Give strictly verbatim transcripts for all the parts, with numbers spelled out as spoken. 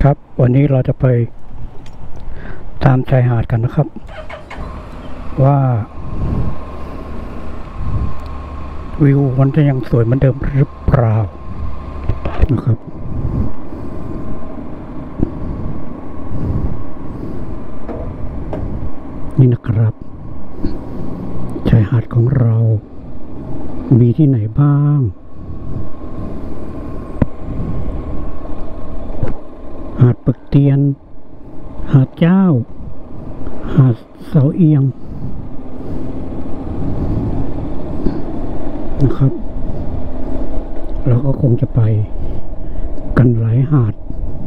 ครับวันนี้เราจะไปตามชายหาดกันนะครับว่าวิวมันจะยังสวยเหมือนเดิมหรือเปล่านะครับนี่นะครับชายหาดของเรามีที่ไหนบ้างหาดปึกเตียนหาดเจ้าหาดเสาเอียงนะครับเราก็คงจะไปกันหลายหาด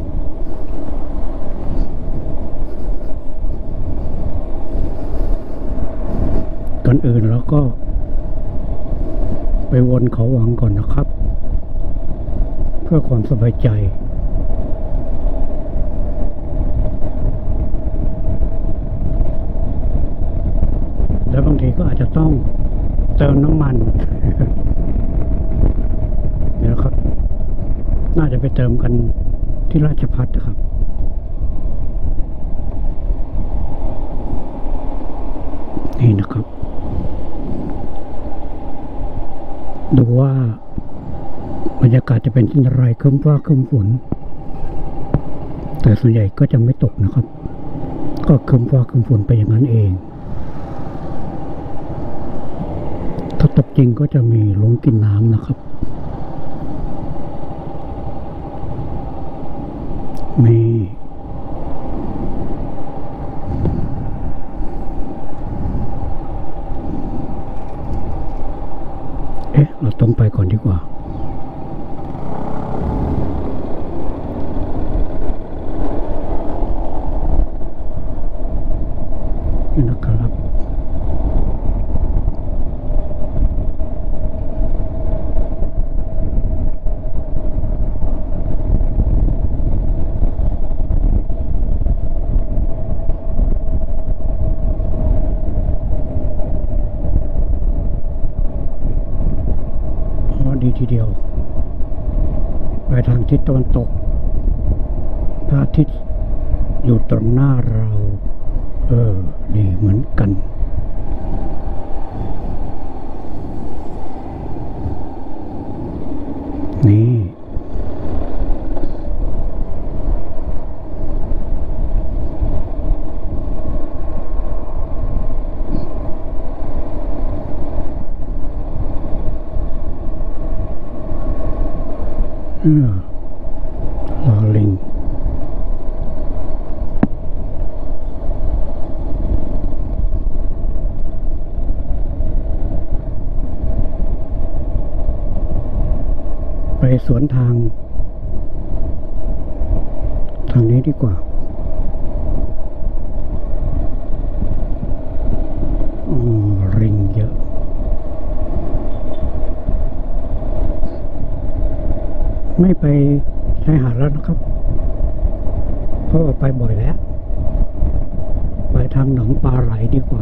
กันอื่นเราก็ไปวนเขาวังก่อนนะครับเพื่อความสบายใจแล้วบางทีก็อาจจะต้องเติมน้ำมันเดี๋ยวครับน่าจะไปเติมกันที่ราชภัฏนะครับนี่นะครับดูว่าบรรยากาศจะเป็นเช่นไรครึ้มฟ้าครึ้มฝนแต่ส่วนใหญ่ก็จะไม่ตกนะครับก็ครึ้มฟ้าครึ้มฝนไปอย่างนั้นเองถ้าตกจริงก็จะมีลงกินน้ำนะครับมีเอ๊ะเราต้องไปก่อนดีกว่านี่นะครับดีทีเดียวไปทางทิศตะวันตกพระอาทิตย์อยู่ตรงหน้าเราเออดีเหมือนกันนี่เออลอลิงไปสวนทางทางนี้ดีกว่าอ๋อลิงเยอะไม่ไปชายหาดแล้วนะครับเพราะว่าไปบ่อยแล้วไปทางหนองปลาไหลดีกว่า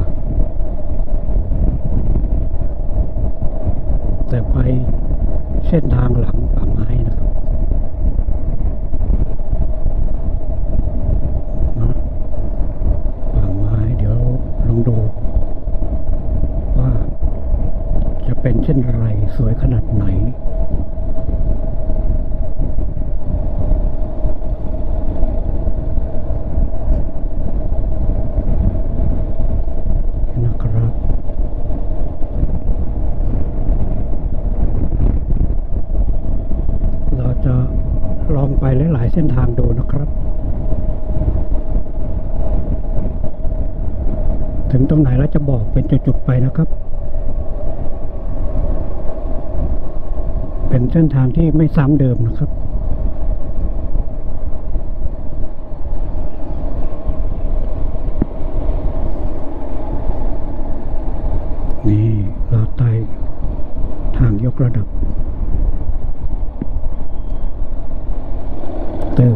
แต่ไปเส้นทางหลังป่าไม้นะครับป่าไม้เดี๋ยวลองดูว่าจะเป็นเช่นไรสวยขนาดไหนลองไปหลายๆเส้นทางดูนะครับถึงตรงไหนแล้วจะบอกเป็นจุดๆไปนะครับเป็นเส้นทางที่ไม่ซ้ำเดิมนะครับนี่เราไต่ทางยกระดับเติบ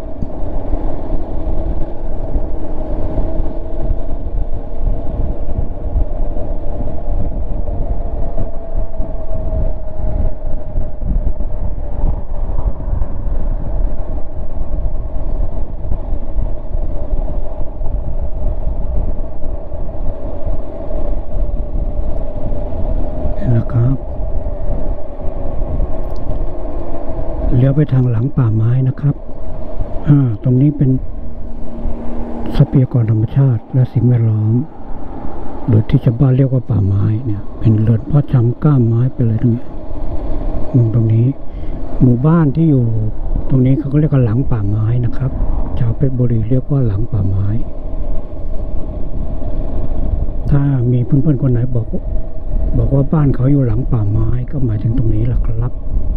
ไปทางหลังป่าไม้นะครับอ่าตรงนี้เป็นทรัพยากรธรรมชาติและสิ่งแวดล้อมหรือที่ชาวบ้านเรียกว่าป่าไม้เนี่ยเป็นเรือนเพาะชำก้ามไม้ไปเลยตรงนี้มุมตรงนี้หมู่บ้านที่อยู่ตรงนี้เขาก็เรียกว่าหลังป่าไม้นะครับชาวเพชรบุรีเรียกว่าหลังป่าไม้ถ้ามีเพื่อนๆคนไหนบอกบอกว่าบ้านเขาอยู่หลังป่าไม้ก็หมายถึงตรงนี้แหละครับ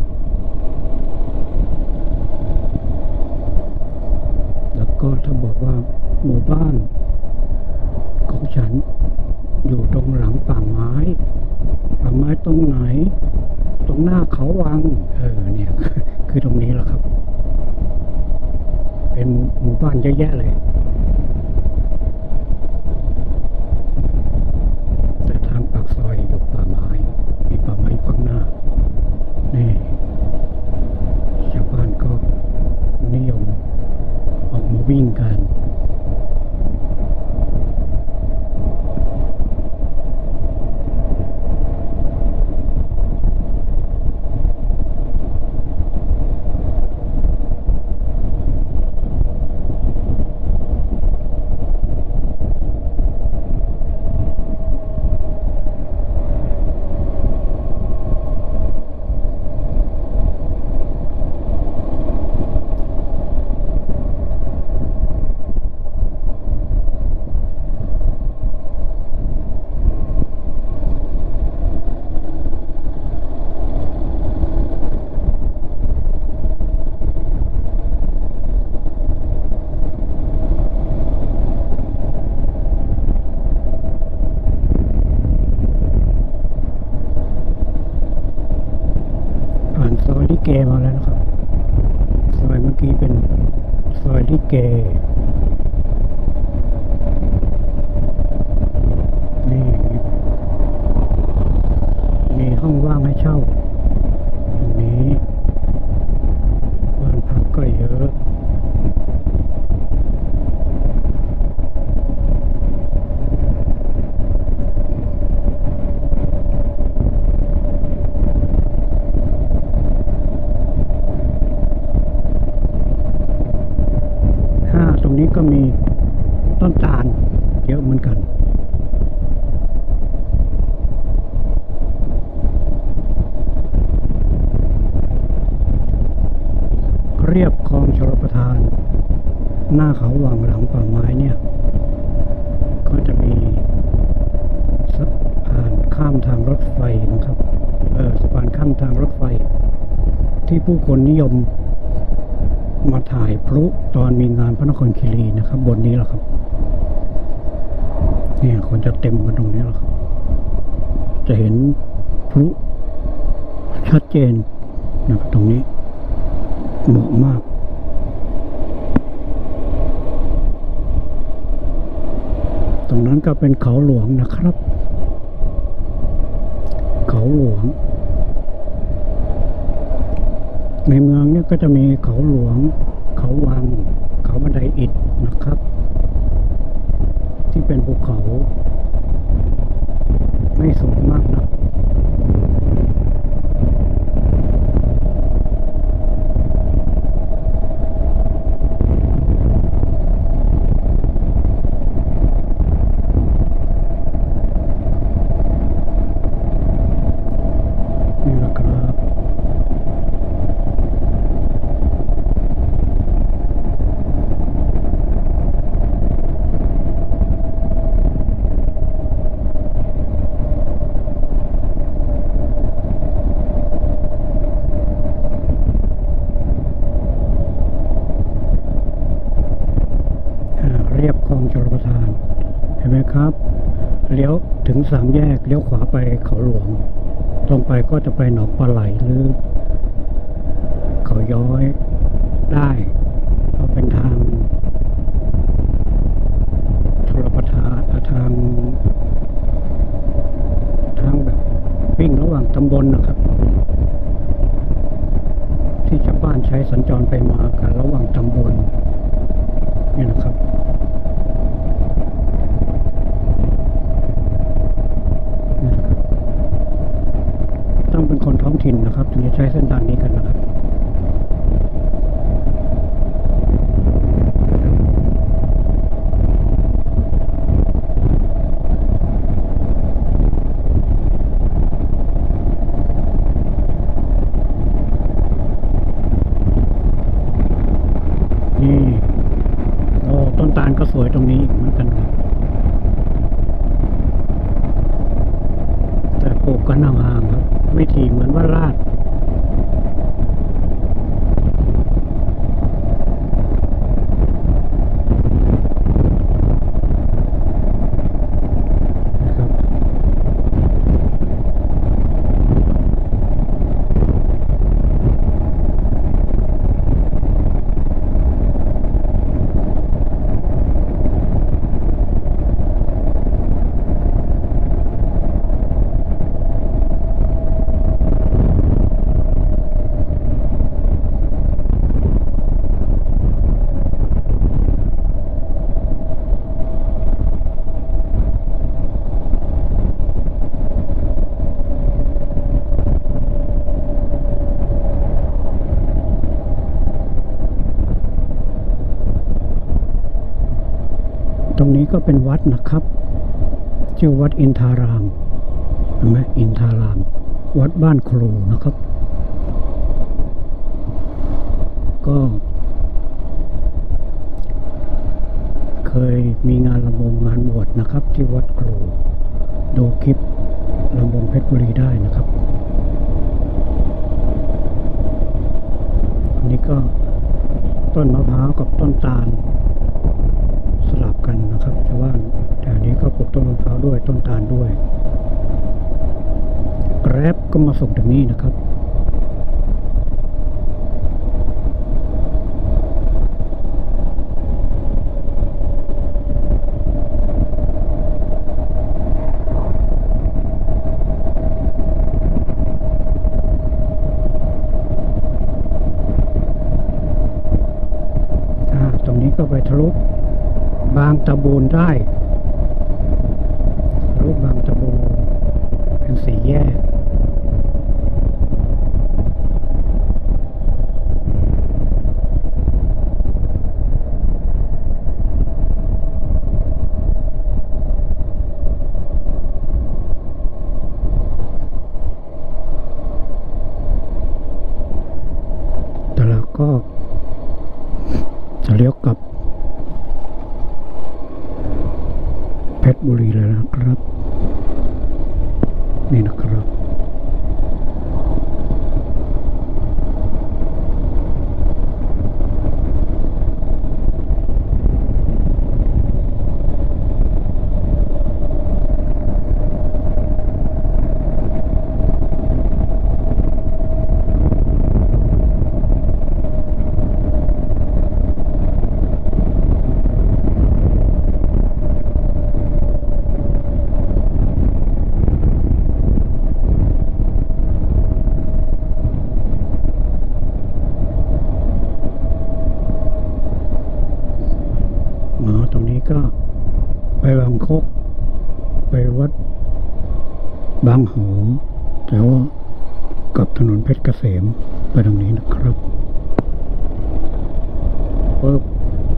แล้วก็ถ้าบอกว่าหมู่บ้านของฉันอยู่ตรงหลังป่าไม้ป่าไม้ตรงไหนตรงหน้าเขาวังเออเนี่ยคือตรงนี้แหละครับเป็นหมู่บ้านเยอะแยะเลยแต่ทางปากซอยอยู่ป่าไม้มีป่าไม้ฝั่งหน้านี่ชาวบ้านก็นิยมออกมาวิ่งกันซอยลิเกมาแล้วนะครับซอยเมื่อกี้เป็นซอยลิเกนี่มีห้องว่างให้เช่าตรงนี้บ้านพักก็เยอะตรงนี้ก็มีต้นตาลเยอะเหมือนกันเรียบคลองชลประทานหน้าเขาวังหลังป่าไม้เนี่ยก็จะมีสะพานข้ามทางรถไฟนะครับเออสะพานข้ามทางรถไฟที่ผู้คนนิยมมาถ่ายพลุตอนมีงานพระนครคีรีนะครับบนนี้แหละครับเนี่ยคนจะเต็มกันตรงนี้แหละครับจะเห็นพลุชัดเจนนะครับตรงนี้เหมาะมากตรงนั้นก็เป็นเขาหลวงนะครับเขาหลวงในเมืองเนี่ยก็จะมีเขาหลวงเขาวังเขาบันไดอิฐนะครับที่เป็นภูเขาไม่สูงมากนะนี่แหละครับเรียบคลองชลประทานเห็นไหมครับเลี้ยวถึงสามแยกเลี้ยวขวาไปเขาหลวงตรงไปก็จะไปหนองปลาไหลหรือเขาย้อยได้เพราะเป็นทางชลประทานทางทางแบบวิ่งระหว่างตำบลนะครับที่ชาวบ้านใช้สัญจรไปมากันระหว่างตำบลนี่นะครับต้องเป็นคนท้องถิ่นนะครับถึงจะใช้เส้นทางนี้กันนะครับนตาลก็สวยตรงนี้เหมือนกันครับแต่ปลูกกันห่างๆครับไม่ถี่เหมือนว่าลาดตรงนี้ก็เป็นวัดนะครับชื่อวัดอินทารามเห็นไหมอินทารามวัดบ้านครูนะครับก็เคยมีงานลำวงงานบวชนะครับที่วัดครูดูคลิปลำวงเพชรบุรีได้นะครับอันนี้ก็ต้นมะพร้าวกับต้นตาลสลับกันนะครับชาวบ้านแต่อันนี้ก็ปลูกต้นมะพร้าวด้วยต้นตาลด้วยแกร็บก็มาส่งถึงนี่นะครับตรงนี้ก็ไปทะลุบางตะบูนได้รูปบางตะบูนเป็นสี่แยกแต่แล้วก็จะเลี้ยวกลับเพชรบุรีเลยนะครับนี่นะครับตรงนี้ก็ไปบางคกไปวัดบางหอแต่ว่ากับถนนเพชรเกษมไปตรงนี้นะครับปึ๊บ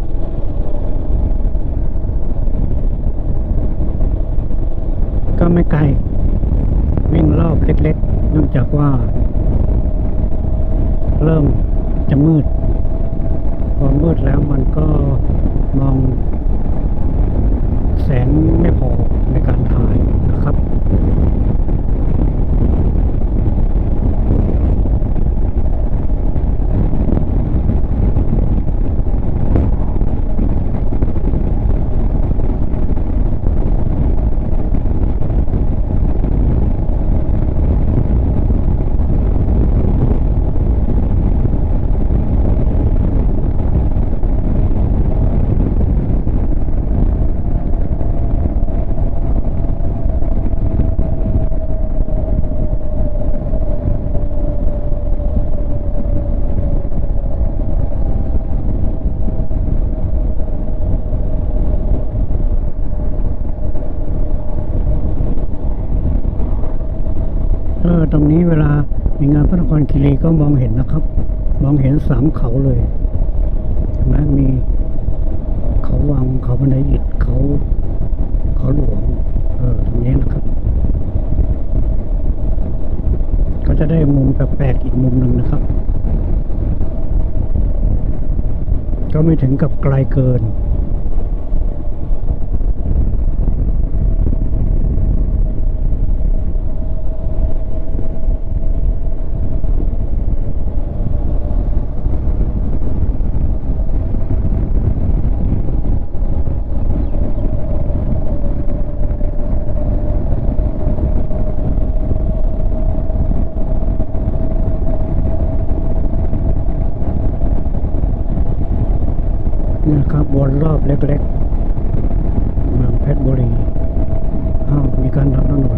ก็ไม่ไกลวิ่งรอบเล็กๆเนื่องจากว่าเริ่มจะมืดพอมืดแล้วมันก็มองแสงไม่พอในการถ่ายนะครับตรงนี้เวลามีงานพระนครคีรีก็มองเห็นนะครับมองเห็นสามเขาเลยเห็นไหมมีเขาวังเขาบันไดอิฐเขาเขาหลวงเออตรงนี้นะครับ ก็จะได้มุมแปลกๆอีกมุมหนึ่งนะครับก็ไม่ถึงกับไกลเกินนะครับวนรอบเล็กๆเมืองเพชรบุรีอ้าวมีการทำถนน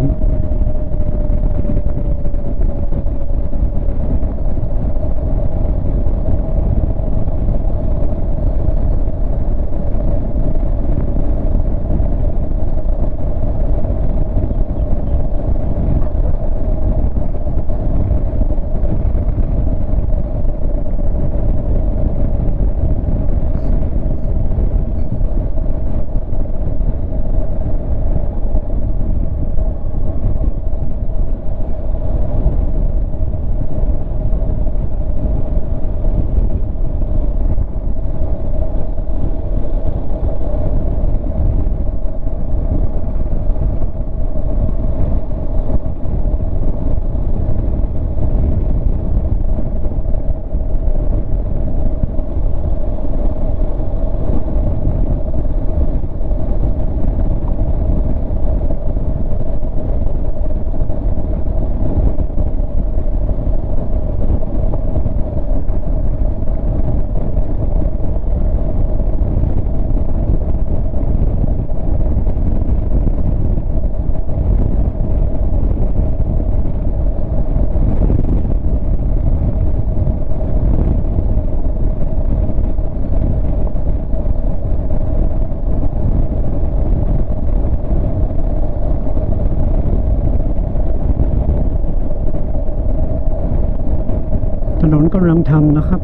ถนนกำลังทำนะครับ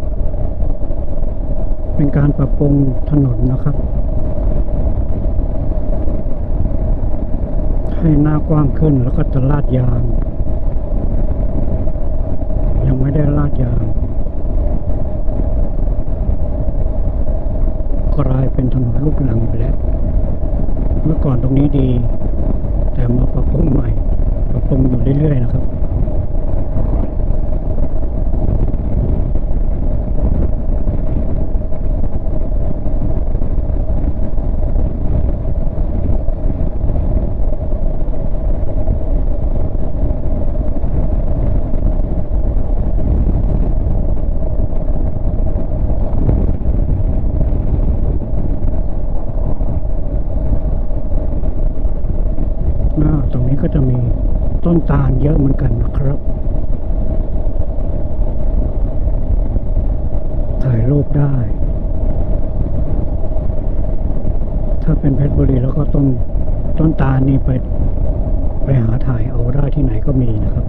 เป็นการปรับปรุงถนนนะครับให้หน้ากว้างขึ้นแล้วก็จะลาดยางยังไม่ได้ลาดยางกลายเป็นถนนลูกรังไปแล้วเมื่อก่อนตรงนี้ดีแต่มาปรับปรุงใหม่ปรับปรุงอยู่เรื่อยๆนะครับตรงนี้ก็จะมีต้นตาลเยอะเหมือนกันนะครับถ่ายรูปได้ถ้าเป็นเพชรบุรีแล้วก็ต้นต้นตาลนี่ไปไปหาถ่ายเอาได้ที่ไหนก็มีนะครับ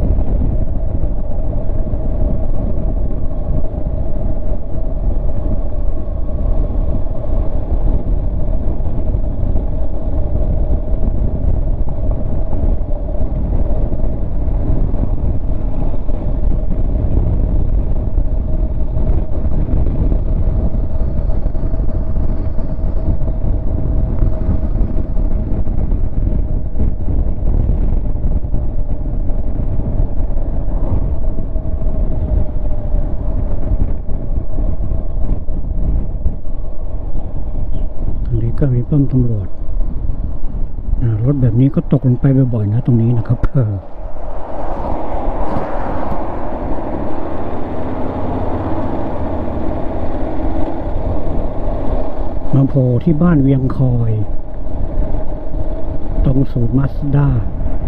ก็มีป้อมตำรวจรถแบบนี้ก็ตกลงไปบ่อยๆนะตรงนี้นะครับเออมาโผล่ที่บ้านเวียงคอยตรงศูนย์มาสด้า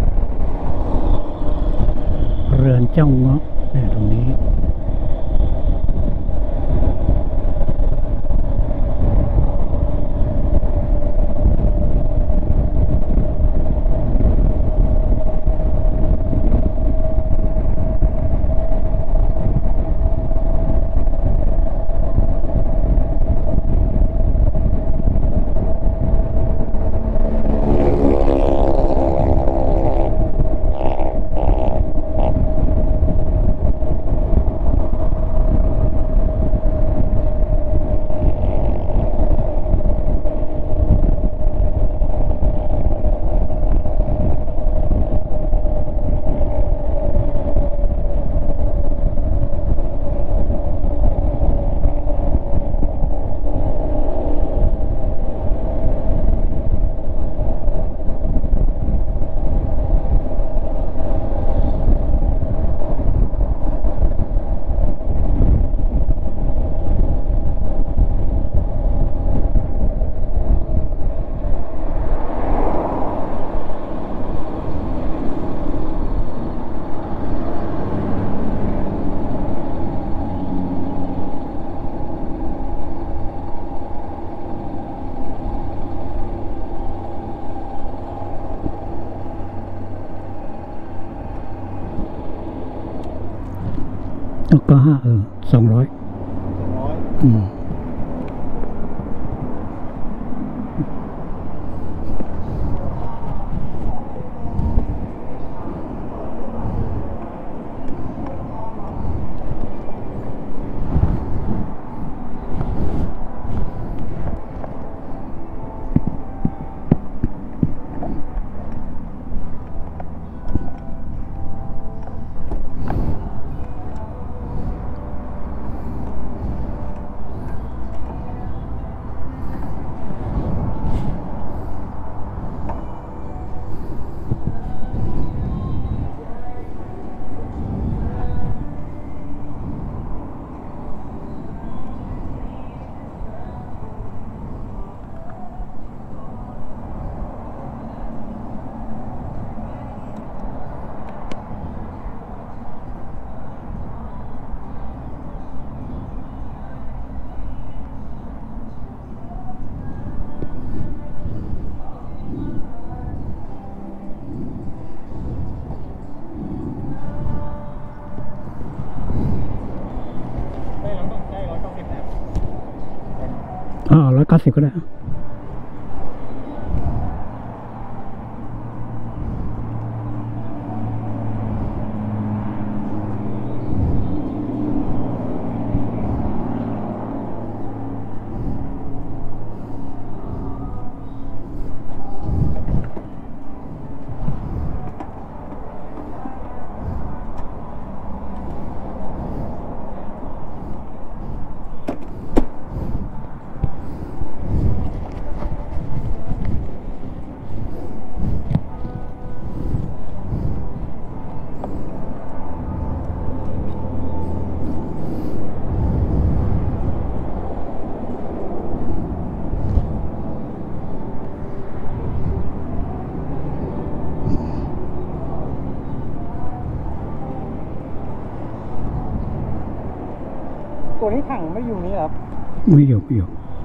เรือนเจ้าเงาะเนี่ยตรงนี้ห้าเออสองร้อยสองร้อยอืมได้ร้อยได้ร้อยเก้าสิบแล้วอ่าร้อยเก้าสิบก็ได้ตัวนี้ถังไม่อยู่นี่ครับไม่อยู่ไม่อยู่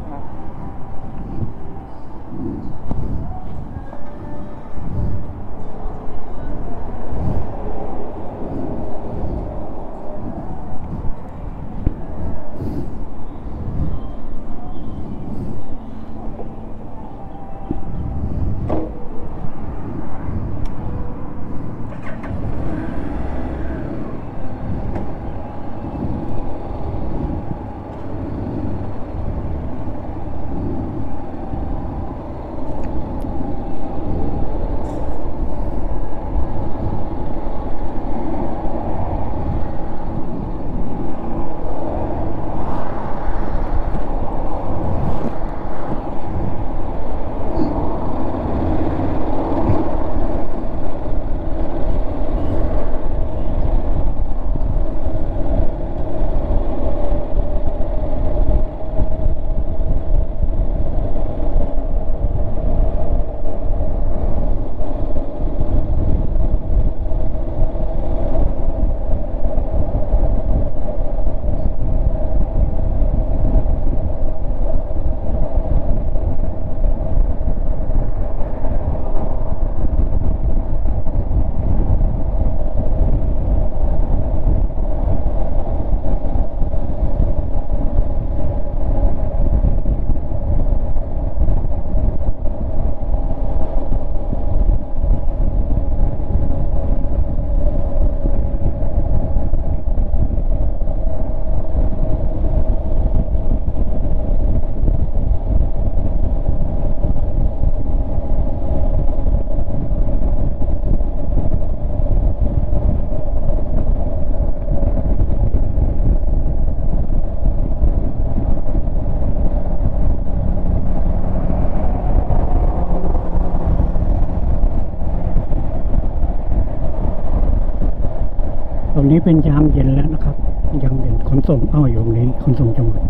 ตรงนี้เป็นยามเย็นแล้วนะครับยามเย็นขนส่งอ้ออยู่ตรงนี้ขนส่งจังหวัด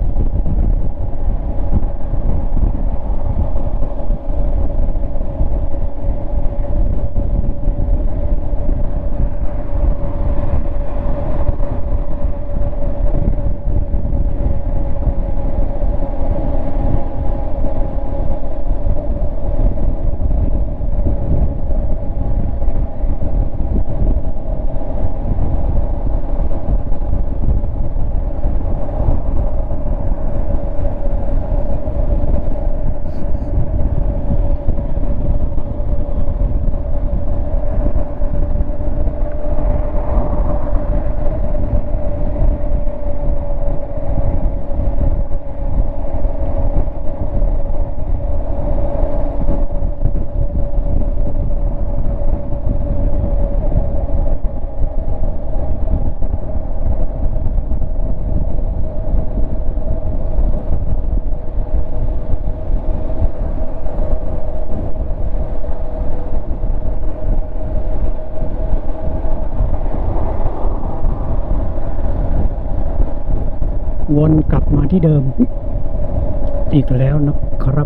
ที่เดิมอีกแล้วนะครับ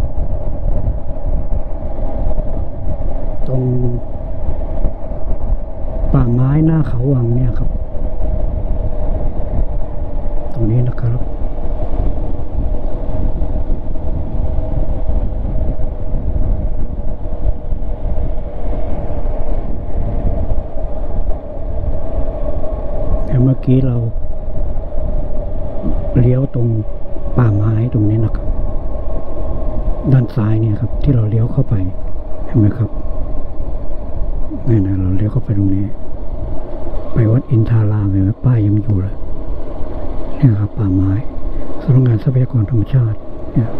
ตรงป่าไม้หน้าเขาวังเนี่ยครับ ตรงนี้นะครับแต่เมื่อกี้เราเลี้ยวตรงป่าไม้ตรงนี้นะครับด้านซ้ายเนี่ยครับที่เราเลี้ยวเข้าไปเห็นไหมครับนี่นะเราเลี้ยวเข้าไปตรงนี้ไปวัดอินทารามเห็นไหมป้ายยังอยู่เลยเนี่ยครับป่าไม้สำนักงานทรัพยากรธรรมชาติเนี่ย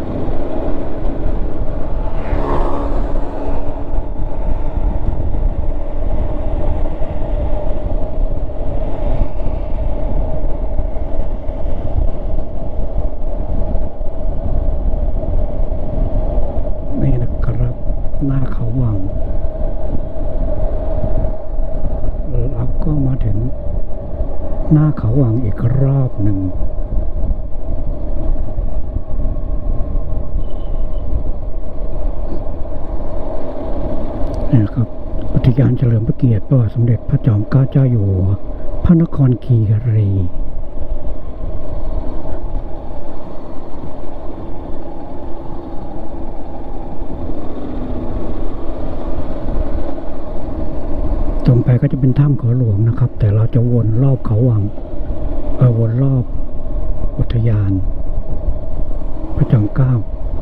นี่นะครับหน้าเขาวังเราก็มาถึงหน้าเขาวังอีกรอบหนึ่งนี่นะครับอุทยานเฉลิมพระเกียรติพระบาทสมเด็จพระจอมเกล้าเจ้าอยู่หัวพระนครคีรีตรงไปก็จะเป็นถ้ำเขาหลวงนะครับ แต่เราจะวนรอบเขาวังเออวนรอบอุทยานพระจอมเกล้า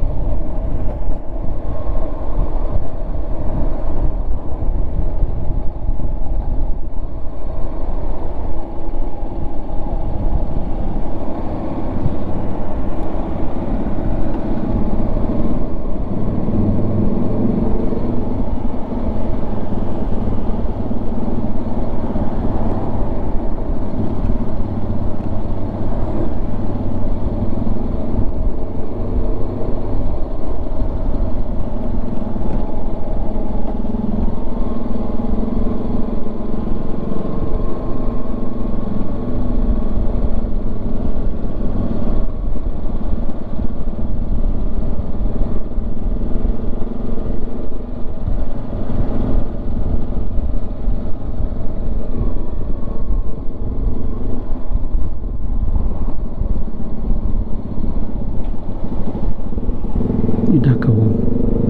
นี่นาเขาวัง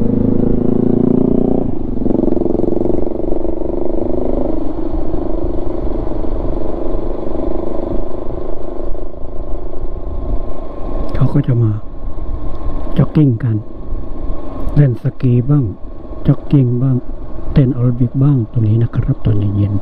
เขาก็จะมาจ็อกกิ้งกันเล่นสกีบ้างจ็อกกิ้งบ้างเต้นแอโรบิกบ้างตรงนี้นะครับตอนเย็น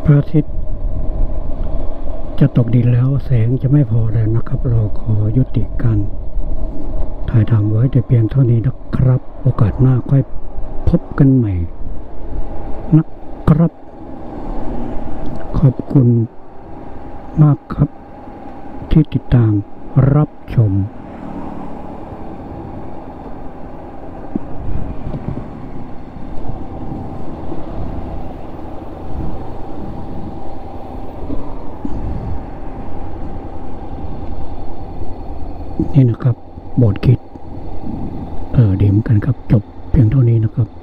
พระอาทิตย์จะตกดินแล้วแสงจะไม่พอแล้วนะครับ เราขอยุติการถ่ายทำไว้แต่เพียงเท่านี้นะครับ โอกาสหน้าค่อยพบกันใหม่นะครับ ขอบคุณมากครับที่ติดตามรับชม นี่นะครับ บทคิด เออดีเหมือนกันครับ จบเพียงเท่านี้นะครับ